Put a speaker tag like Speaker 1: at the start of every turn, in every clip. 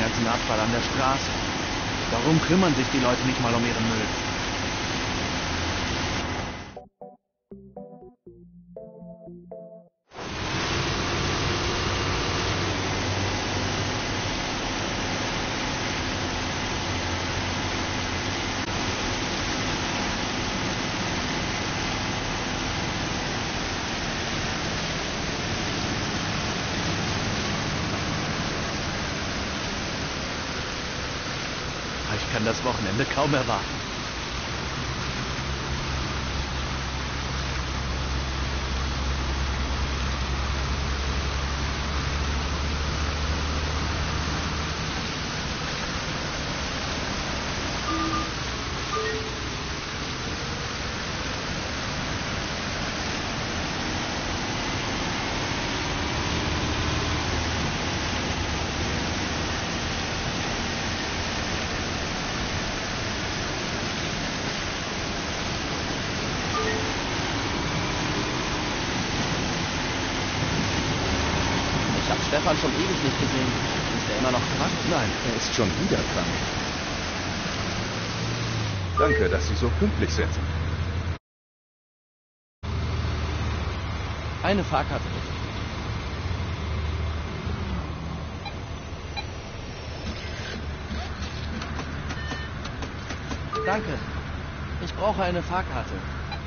Speaker 1: ganzen Abfall an der Straße. Warum kümmern sich die Leute nicht mal um ihren Müll? Ich kann das Wochenende kaum erwarten.
Speaker 2: Ich habe Stefan schon ewig nicht gesehen. Ist er immer noch krank?
Speaker 3: Nein, er ist schon wieder krank. Danke, dass Sie so pünktlich sind.
Speaker 2: Eine Fahrkarte bitte. Danke. Ich brauche eine Fahrkarte.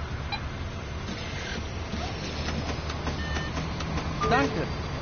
Speaker 2: Danke.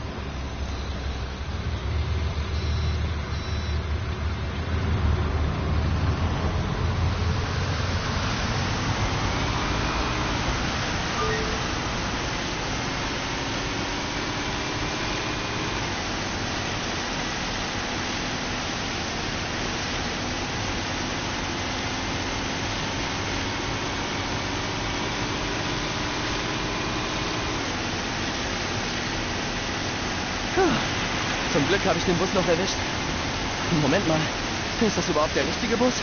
Speaker 2: Zum Glück habe ich den Bus noch erwischt. Moment mal, ist das überhaupt der richtige Bus?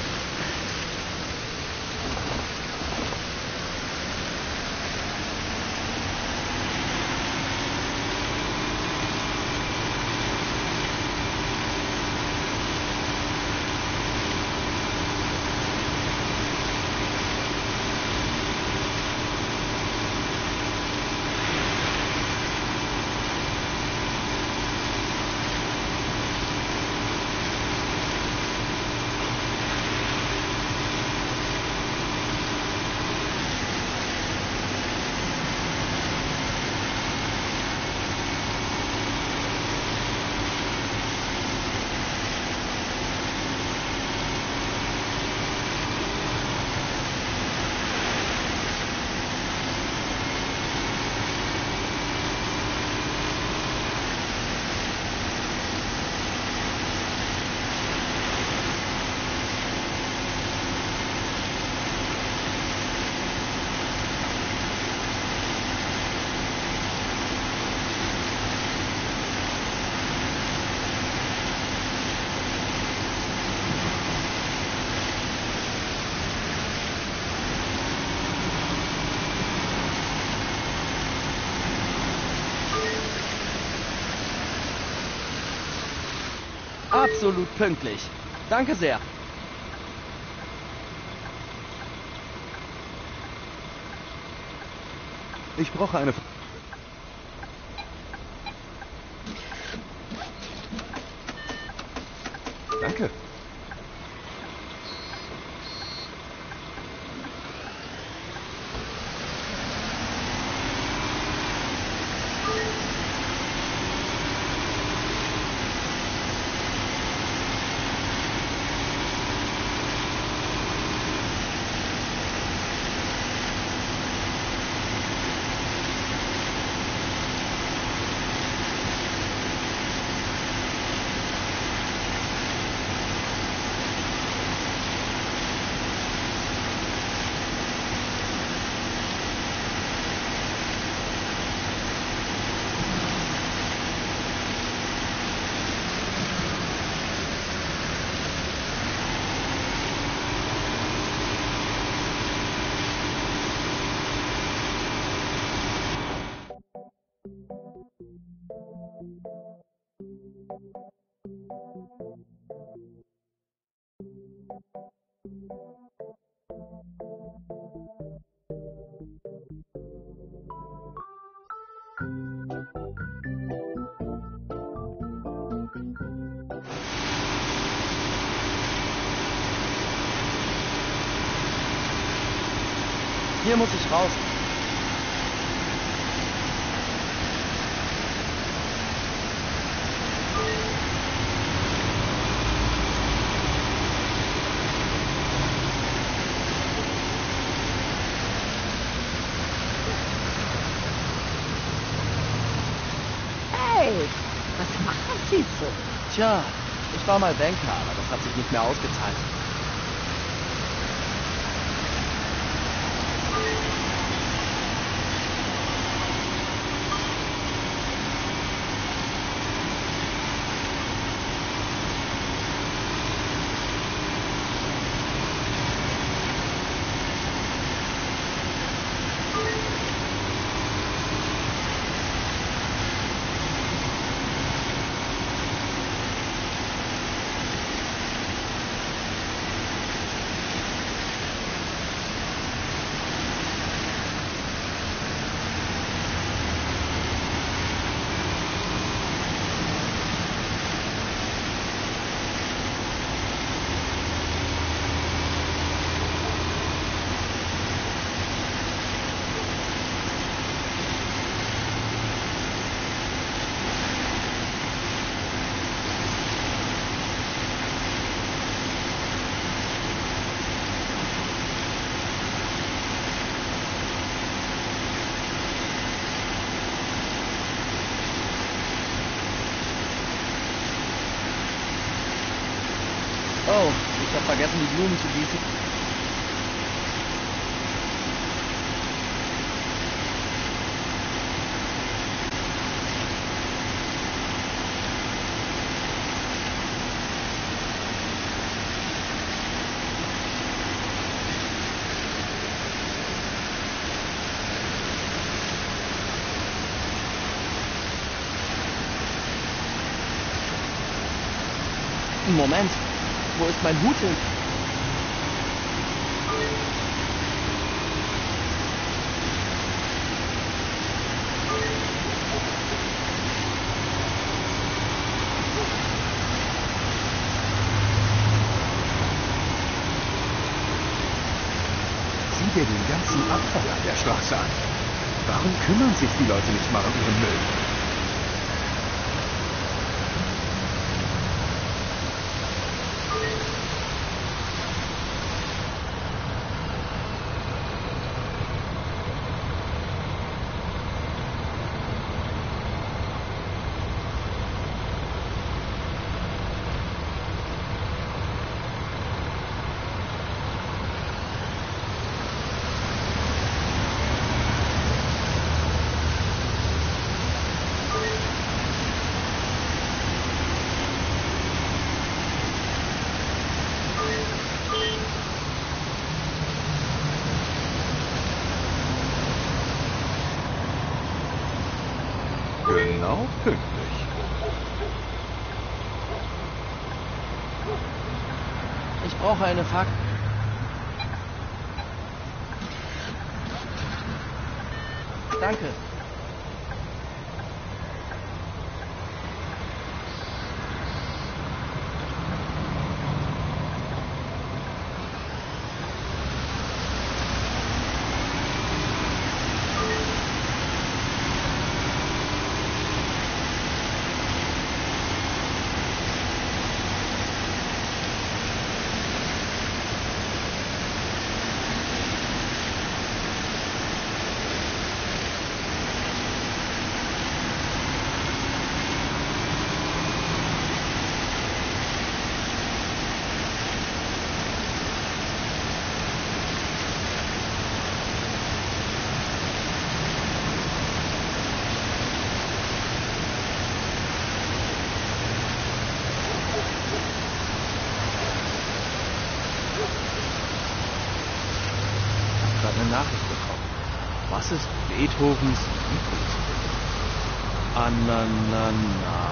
Speaker 2: Absolut pünktlich. Danke sehr.
Speaker 3: Ich brauche eine... Danke.
Speaker 2: Hier muss ich raus.
Speaker 4: Hey, was machen Sie so?
Speaker 2: Tja, ich war mal Banker, aber das hat sich nicht mehr ausgezahlt. Oh, ich habe vergessen, die Blumen zu gießen. Moment, wo ist mein Hut hin?
Speaker 3: Sieh dir den ganzen Abfall an der Straße an. Warum kümmern sich die Leute nicht mal um ihren Müll? Genau pünktlich.
Speaker 2: Ich brauche eine Fackel. Danke.
Speaker 1: Eine Nachricht bekommen. Was ist Beethovens Lieblingslied? Ananana.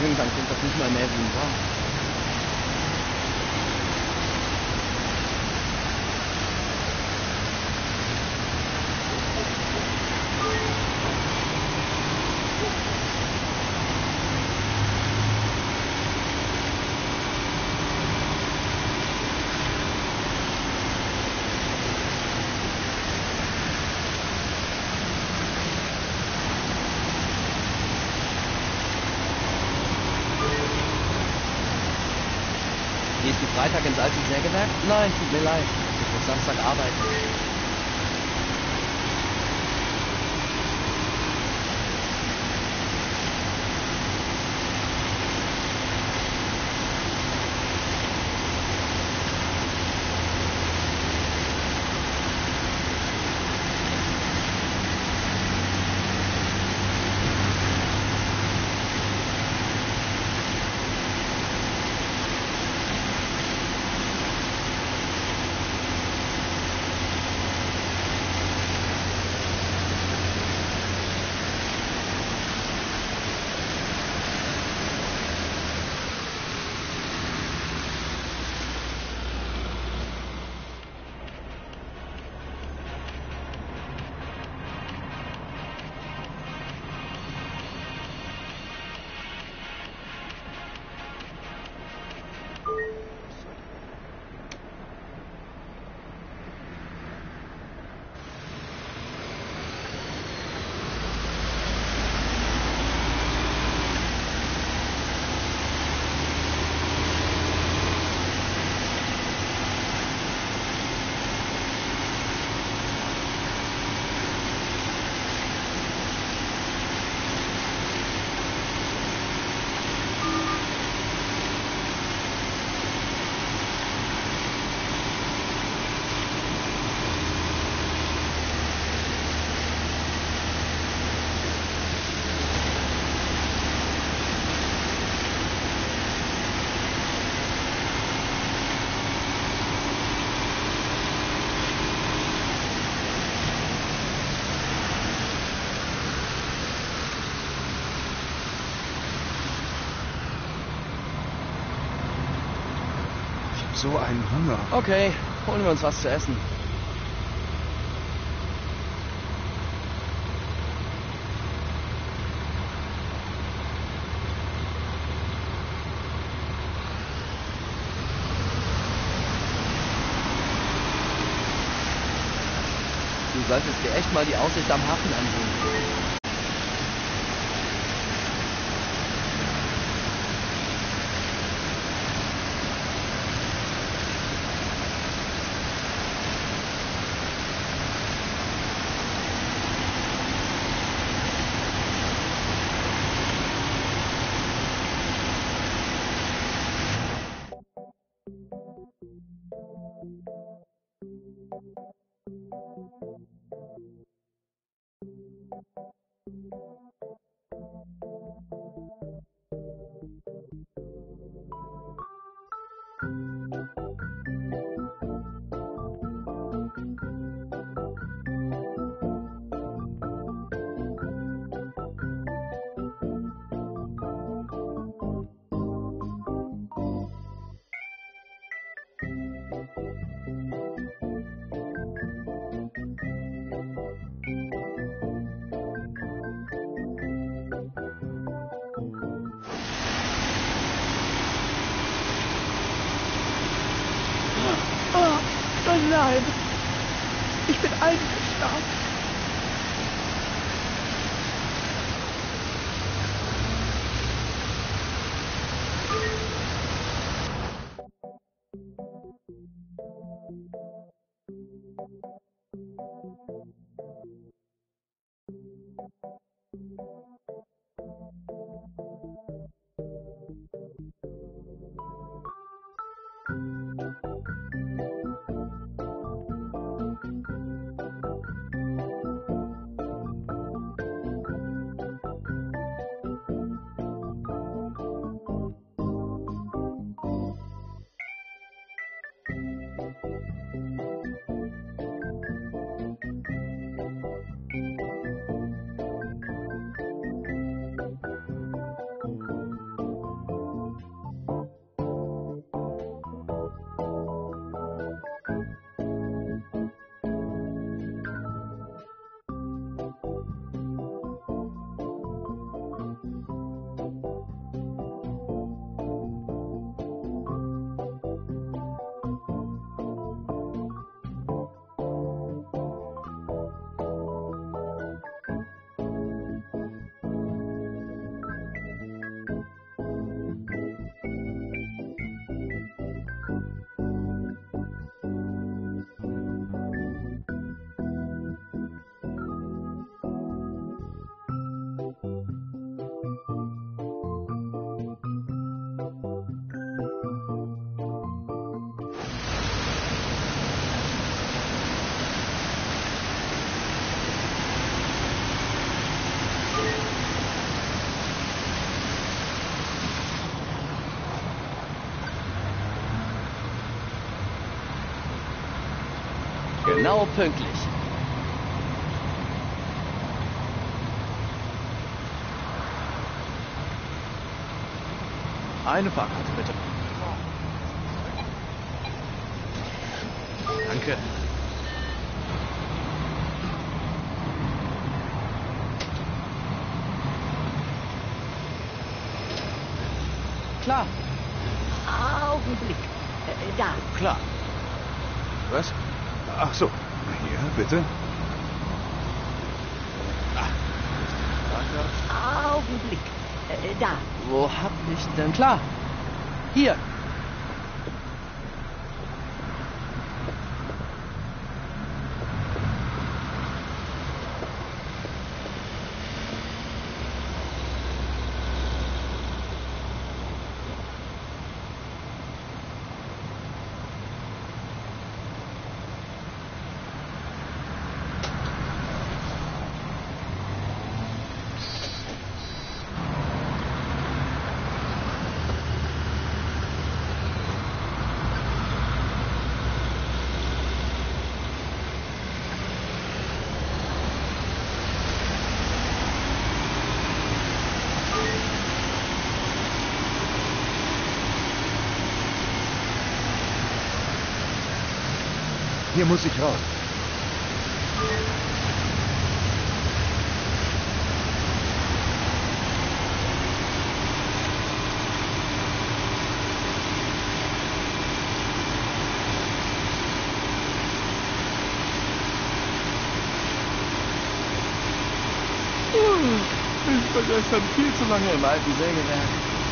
Speaker 2: Irgendwann klingt das nicht mal mehr wie ein Wort. Gehst du Freitag ins alte Sägewerk? Nein, tut mir leid. Ich muss Samstag arbeiten.
Speaker 3: So einen Hunger.
Speaker 2: Okay, holen wir uns was zu essen. Du solltest dir echt mal die Aussicht am Hafen ansehen.
Speaker 4: Oh nein, ich bin eingeschlafen.
Speaker 2: Genau pünktlich.
Speaker 1: Eine Fahrkarte, bitte. Danke.
Speaker 2: Klar.
Speaker 4: Augenblick. Da.
Speaker 1: Klar. Was?
Speaker 3: Ach so. Hier, bitte.
Speaker 4: Augenblick. Da.
Speaker 2: Wo hab ich denn? Klar. Hier.
Speaker 3: Hier muss ich raus.
Speaker 2: Ich war gestern viel zu lange im alten Sägewerk.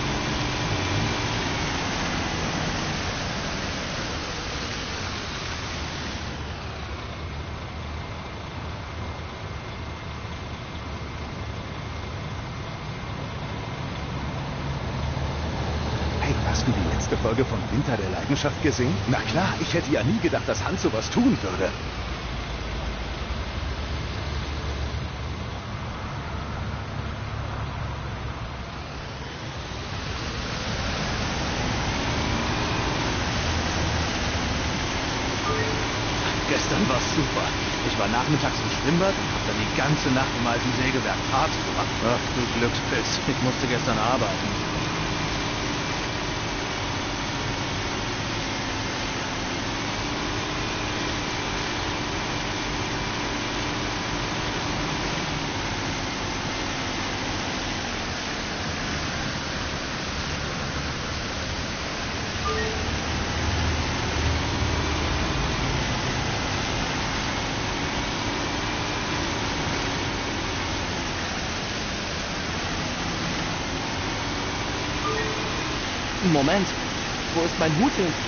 Speaker 3: Hey, hast du die letzte Folge von Winter der Leidenschaft gesehen? Na klar, ich hätte ja nie gedacht, dass Hans sowas tun würde.
Speaker 1: Gestern war's super. Ich war nachmittags im Schwimmbad und hab dann die ganze Nacht im alten Sägewerk Party gemacht. Ach du Glückspilz, ich musste gestern arbeiten.
Speaker 2: Moment. Wo ist mein Hut hin?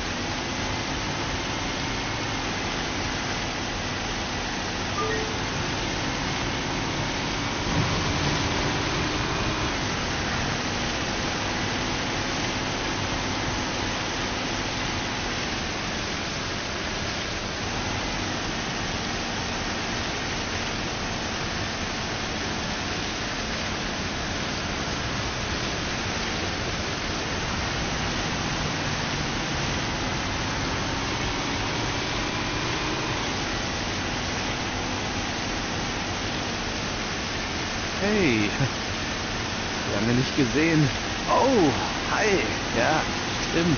Speaker 1: Hey, lange nicht gesehen. Oh, hi. Ja, stimmt.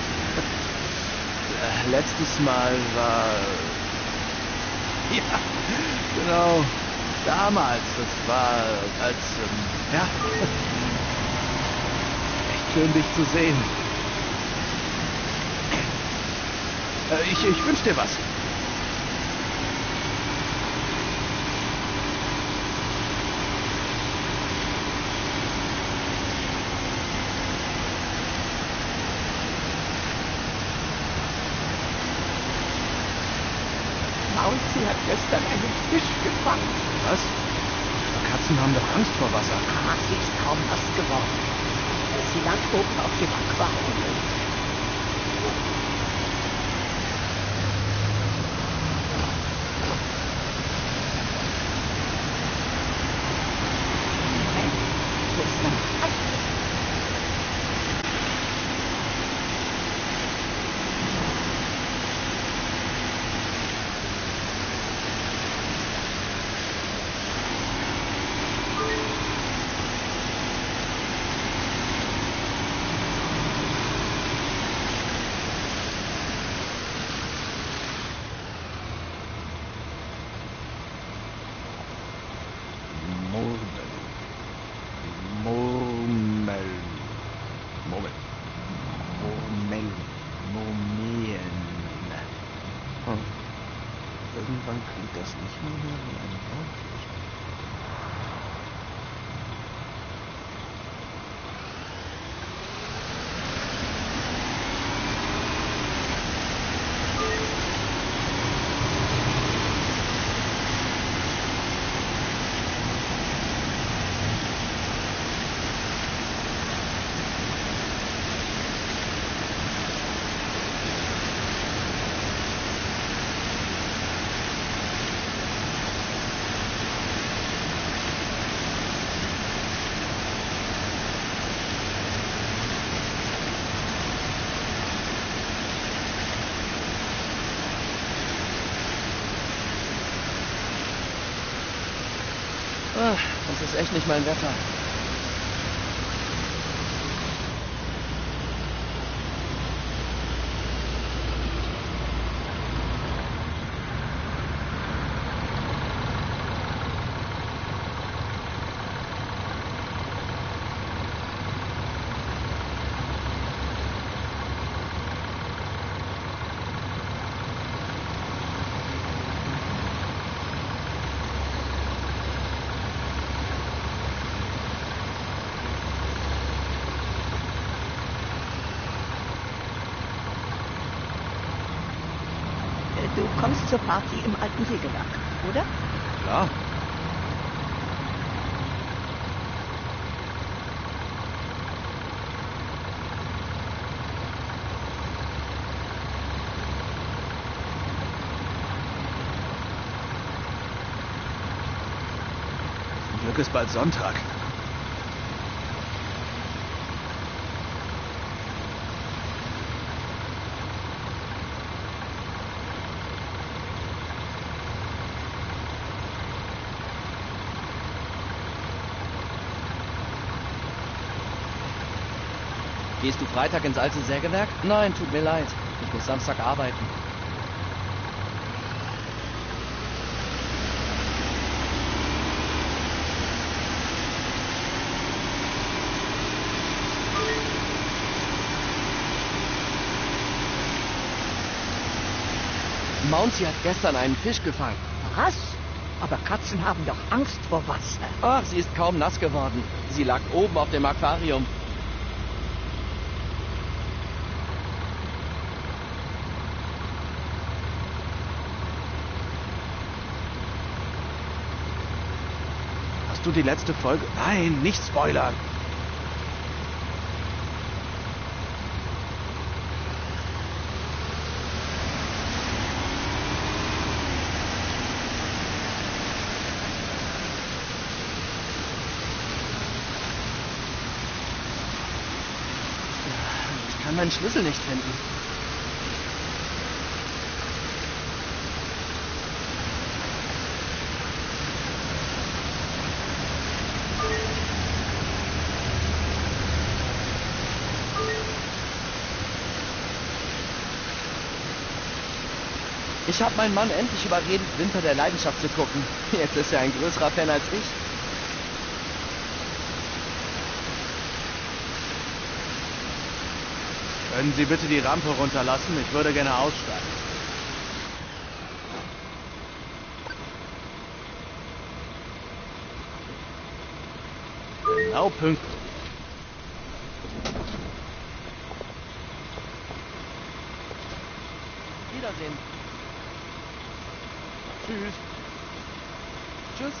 Speaker 1: Letztes Mal war... Ja, genau. Damals, das war als... ja. Echt schön, dich zu sehen. Ich wünsch dir was.
Speaker 4: Mauzi hat gestern einen Fisch gefangen.
Speaker 1: Was? Katzen haben doch Angst vor Wasser.
Speaker 4: Ah, sie ist kaum nass geworden. Sie lag oben auf dem Aquarium. Wo ist mein Hand?
Speaker 3: Moment.
Speaker 1: Momeen. Hm. Irgendwann klingt das nicht mehr wie ein Wort.
Speaker 2: Das ist echt nicht mein Wetter.
Speaker 4: Du kommst zur Party im alten Sägewerk, oder?
Speaker 1: Klar. Zum Glück ist bald Sonntag.
Speaker 2: Gehst du Freitag ins alte Sägewerk? Nein, tut mir leid. Ich muss Samstag arbeiten. Mounty hat gestern einen Fisch gefangen.
Speaker 4: Was? Aber Katzen haben doch Angst vor Wasser.
Speaker 2: Ach, sie ist kaum nass geworden. Sie lag oben auf dem Aquarium.
Speaker 1: Hast du die letzte Folge? Nein, nicht spoilern.
Speaker 2: Ich kann meinen Schlüssel nicht finden. Ich habe meinen Mann endlich überredet, Winter der Leidenschaft zu gucken. Jetzt ist er ein größerer Fan als ich.
Speaker 1: Können Sie bitte die Rampe runterlassen? Ich würde gerne aussteigen. Genau pünktlich.
Speaker 2: Wiedersehen.
Speaker 1: Tschüss.
Speaker 2: Tschüss.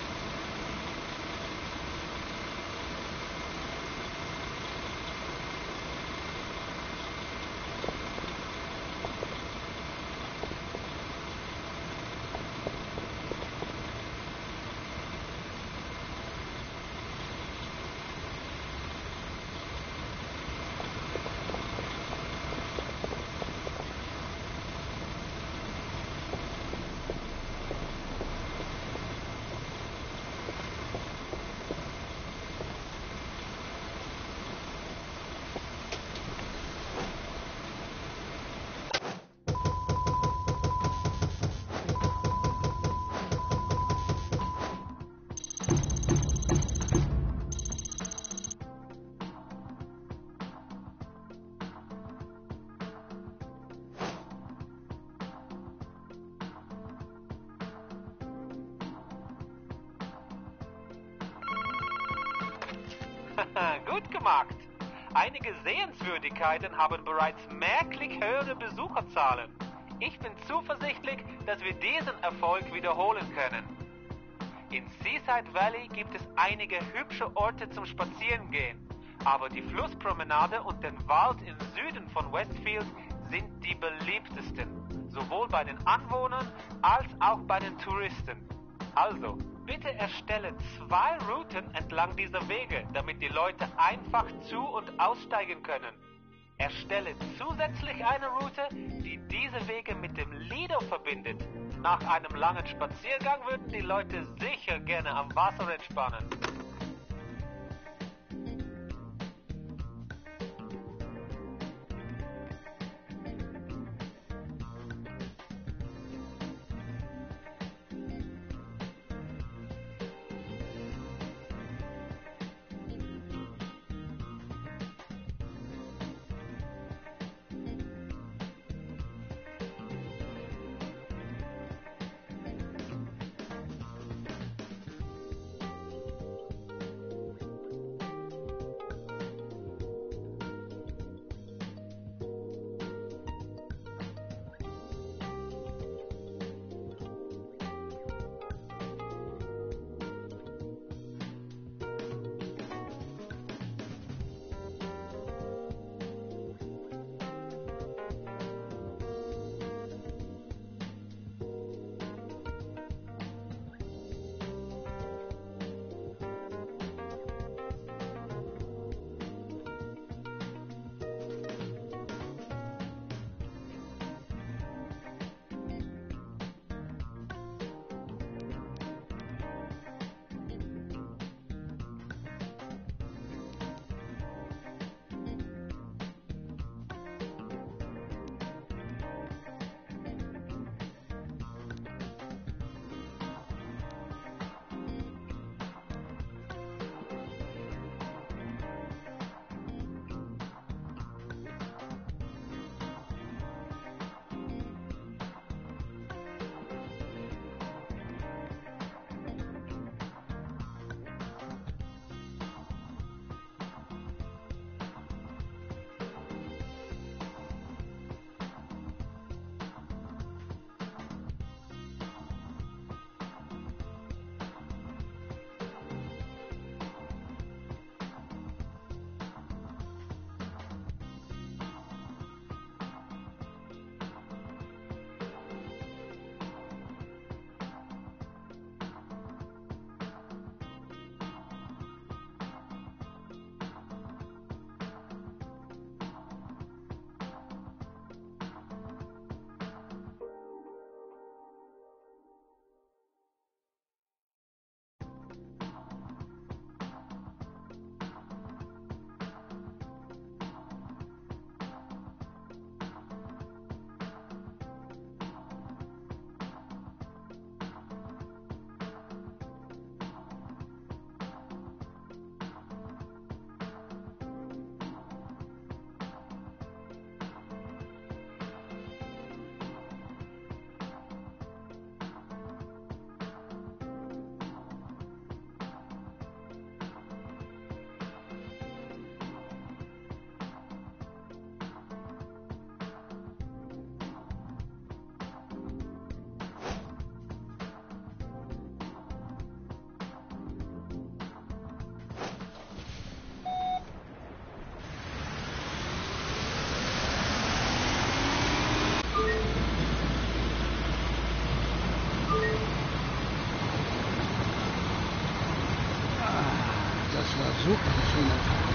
Speaker 5: Gut gemacht. Einige Sehenswürdigkeiten haben bereits merklich höhere Besucherzahlen. Ich bin zuversichtlich, dass wir diesen Erfolg wiederholen können. In Seaside Valley gibt es einige hübsche Orte zum Spazierengehen, aber die Flusspromenade und den Wald im Süden von Westfield sind die beliebtesten, sowohl bei den Anwohnern als auch bei den Touristen. Also, bitte erstelle 2 Routen entlang dieser Wege, damit die Leute einfach zu- und aussteigen können. Erstelle zusätzlich eine Route, die diese Wege mit dem Lido verbindet. Nach einem langen Spaziergang würden die Leute sicher gerne am Wasser entspannen.
Speaker 1: So ein schöner Tag.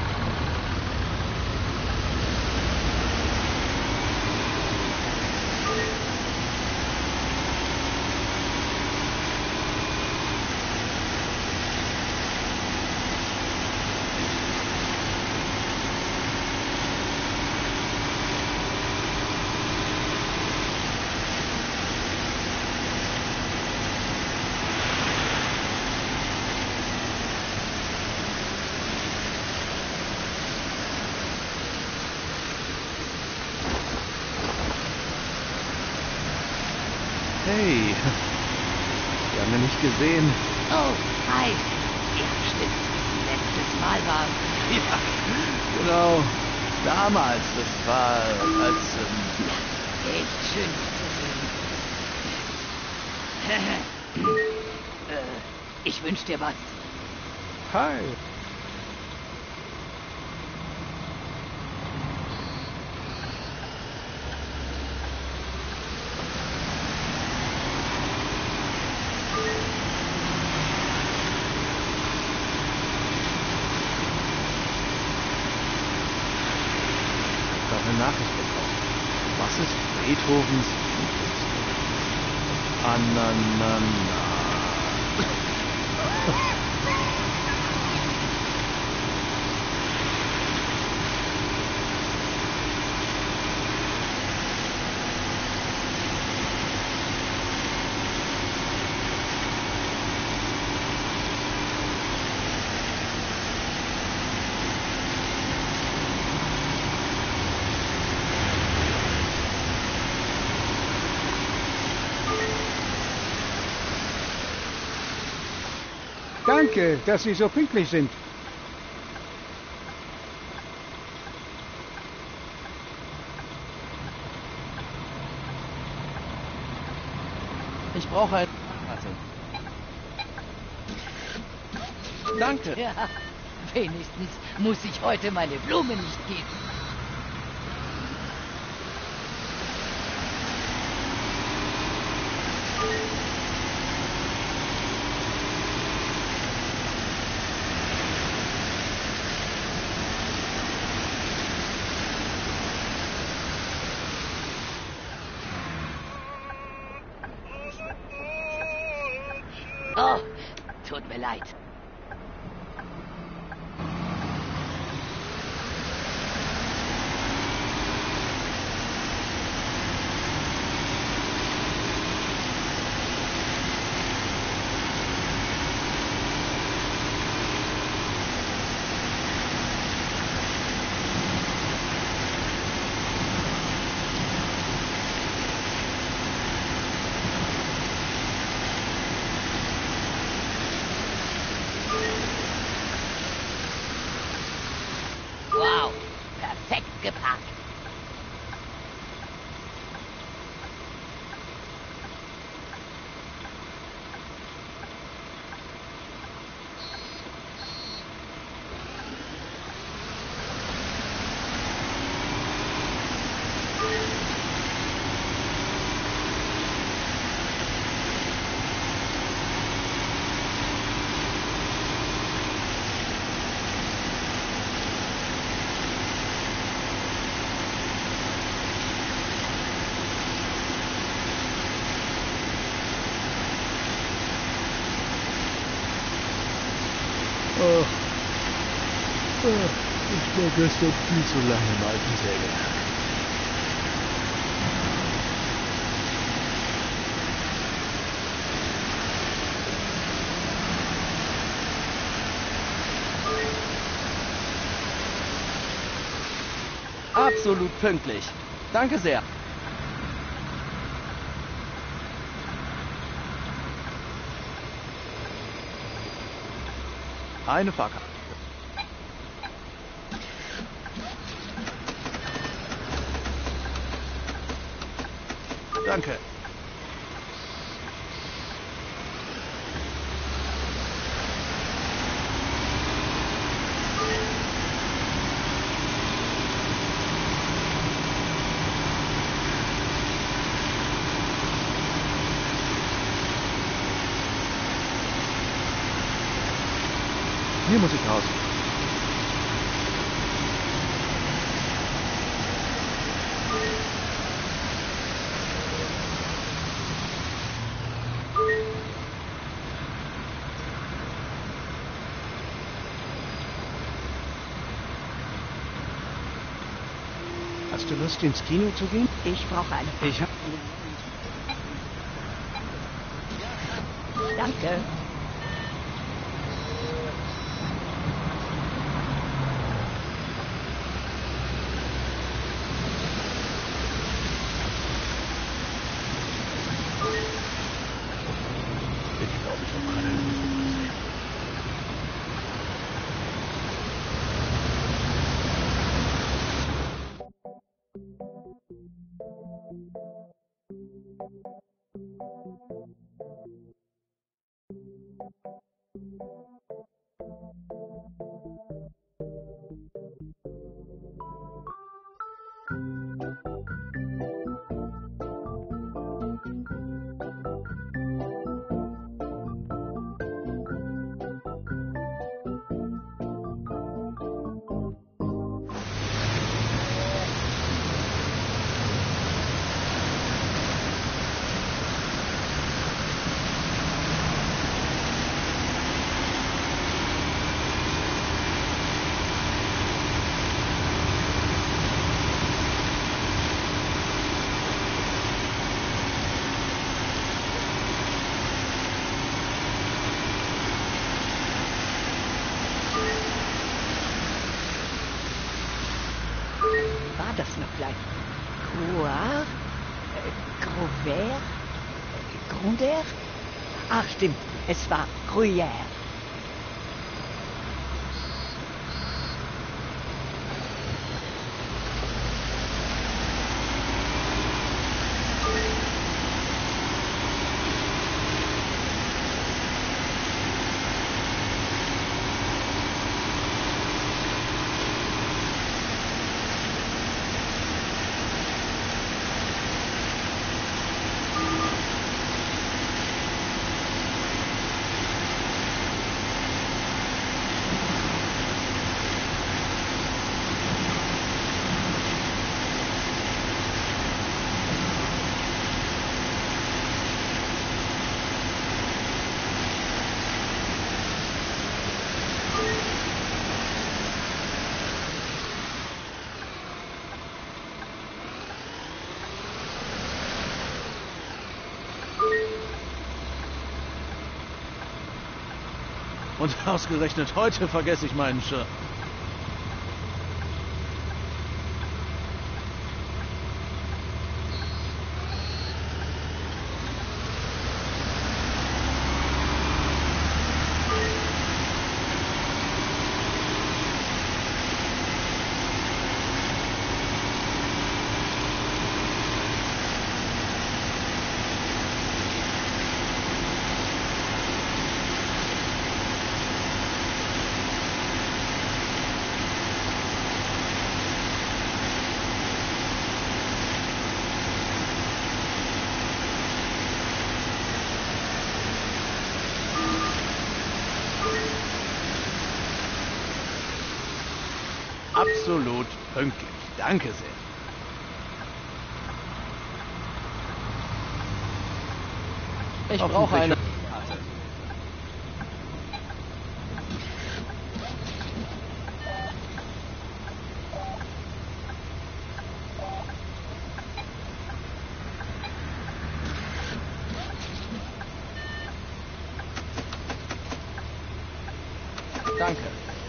Speaker 1: Hey, wir haben ja nicht gesehen.
Speaker 4: Oh, hi. Ja, stimmt. Letztes Mal war
Speaker 1: Ja, genau. Damals, das war als...
Speaker 4: Echt schön, dich zu sehen. Ich wünsch dir was.
Speaker 1: Hi. Eine Nachricht bekommen. Was ist Beethovens Ananana?
Speaker 6: Danke, dass Sie so pünktlich sind.
Speaker 2: Ich brauche ein... Warte. Danke.
Speaker 4: Ja, wenigstens muss ich heute meine Blume nicht gießen. Oh, tut mir leid. Wow, perfekt geparkt.
Speaker 1: Ich war gestern viel zu lange im alten Sägewerk.
Speaker 2: Absolut pünktlich. Danke sehr.
Speaker 1: Eine Fahrkarte. Danke. Hier muss ich raus.
Speaker 6: Hast du Lust, ins Kino zu gehen?
Speaker 4: Ich brauche eine.
Speaker 6: Ich hab...
Speaker 4: Danke.
Speaker 1: Ich glaube, ich habe keine Lust gesehen.
Speaker 4: das noch gleich? Grouard? Grouvert? Gronder? Ach, stimmt. Es war Gruyère.
Speaker 1: Und ausgerechnet heute vergesse ich meinen Schirm. Absolut pünktlich. Danke sehr.
Speaker 2: Ich brauche eine. Danke.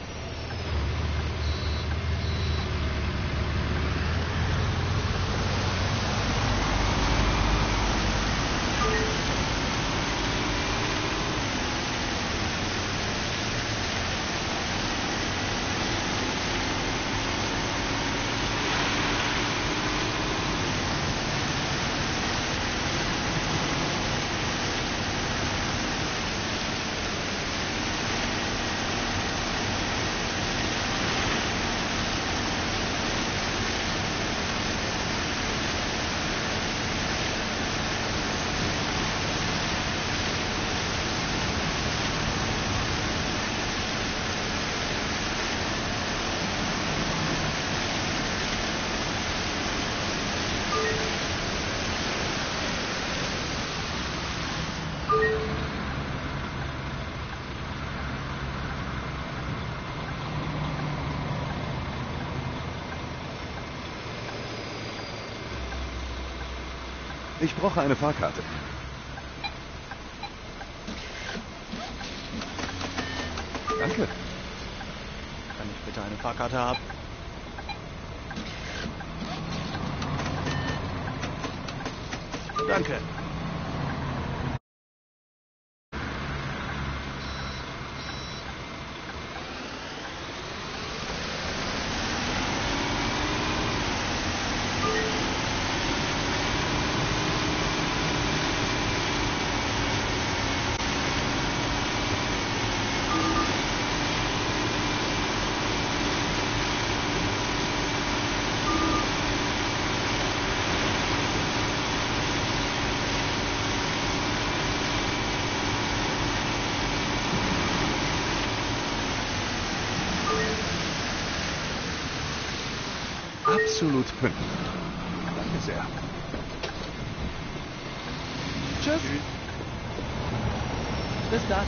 Speaker 3: Ich brauche eine Fahrkarte. Danke.
Speaker 1: Kann ich bitte eine Fahrkarte haben? Danke.
Speaker 3: Absolut pünktlich. Danke sehr.
Speaker 2: Tschüss. Bis dann.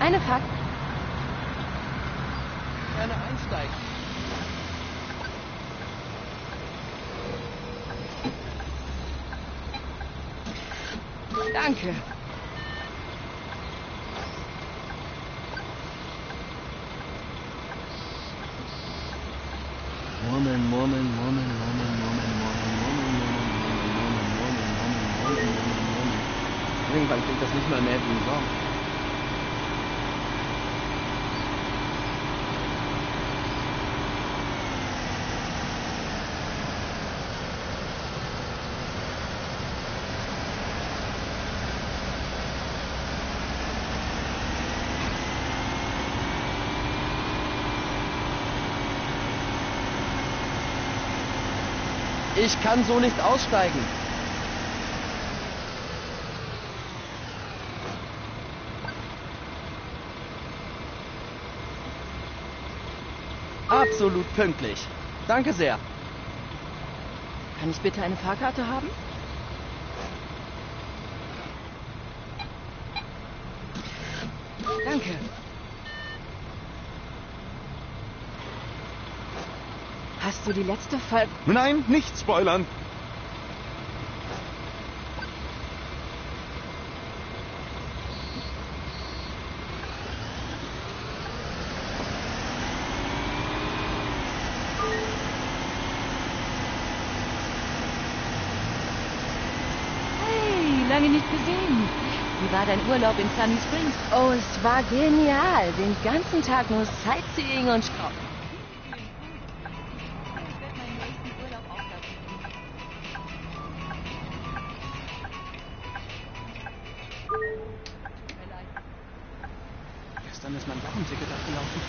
Speaker 7: Eine Fahrt.
Speaker 2: Gerne einsteigen.
Speaker 7: Danke.
Speaker 2: Murmeln, murmeln, murmeln, murmeln, murmeln, murmeln, murmeln, murmeln, murmeln, murmeln, murmeln, murmeln, murmeln. Irgendwann klingt das nicht mal mehr wie ein Song. Ich kann so nicht aussteigen. Absolut pünktlich. Danke sehr.
Speaker 7: Kann ich bitte eine Fahrkarte haben? Danke. Hast du die letzte Folge...
Speaker 3: Nein, nicht spoilern.
Speaker 7: Hey, lange nicht gesehen. Wie war dein Urlaub in Sunny Springs?
Speaker 4: Oh, es war genial. Den ganzen Tag nur Sightseeing und Schrott.
Speaker 1: Gestern ist mein Wochenticket abgelaufen.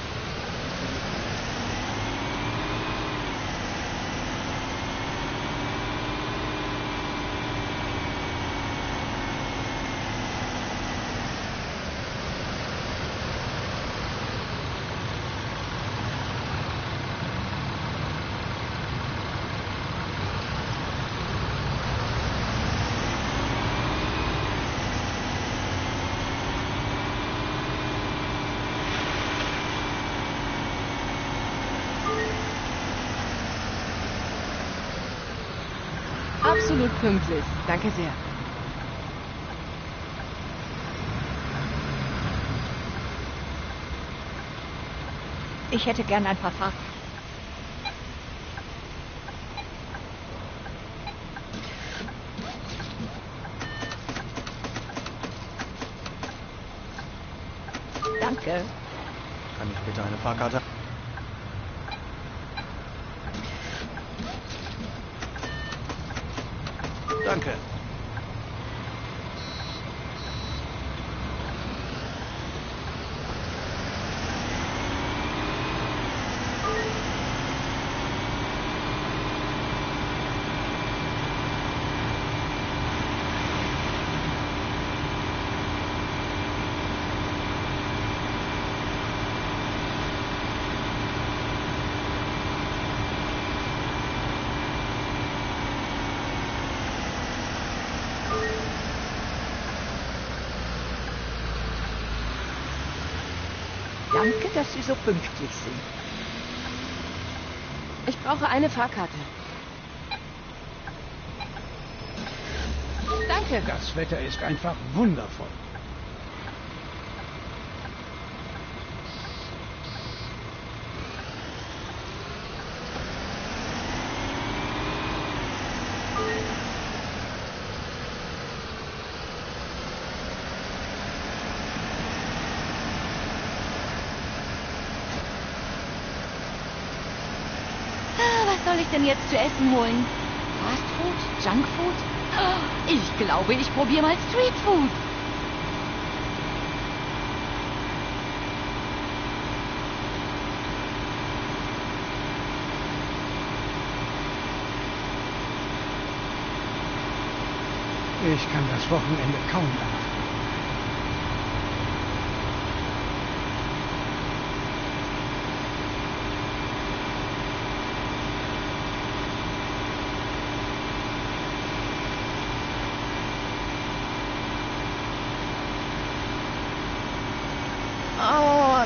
Speaker 7: Absolut pünktlich. Danke sehr.
Speaker 4: Ich hätte gern ein paar Fahrten. Danke.
Speaker 1: Kann ich bitte eine Fahrkarte? Danke.
Speaker 4: Danke, dass Sie so pünktlich sind.
Speaker 7: Ich brauche eine Fahrkarte. Danke.
Speaker 6: Das Wetter ist einfach wundervoll.
Speaker 7: Was soll ich denn jetzt zu essen holen? Fast Food? Junk Food? Ich glaube, ich probiere mal Street Food.
Speaker 6: Ich kann das Wochenende kaum erwarten.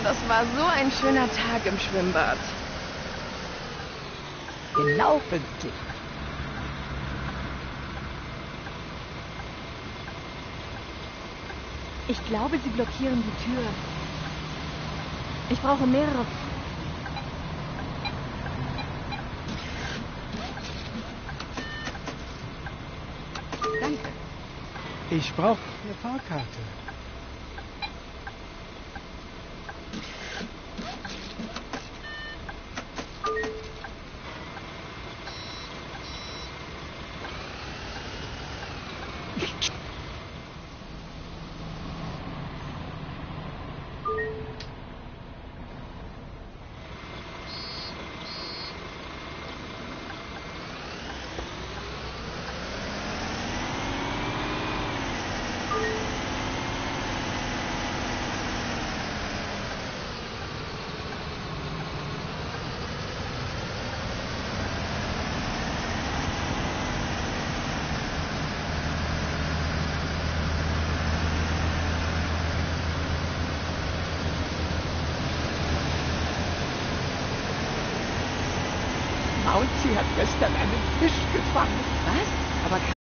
Speaker 8: Das war so ein schöner Tag im Schwimmbad.
Speaker 4: Genau pünktlich.
Speaker 7: Ich glaube, sie blockieren die Tür. Ich brauche mehrere... Danke.
Speaker 6: Ich brauche eine Fahrkarte.
Speaker 4: Mounty hat gestern einen Fisch gefangen.
Speaker 7: Was? Aber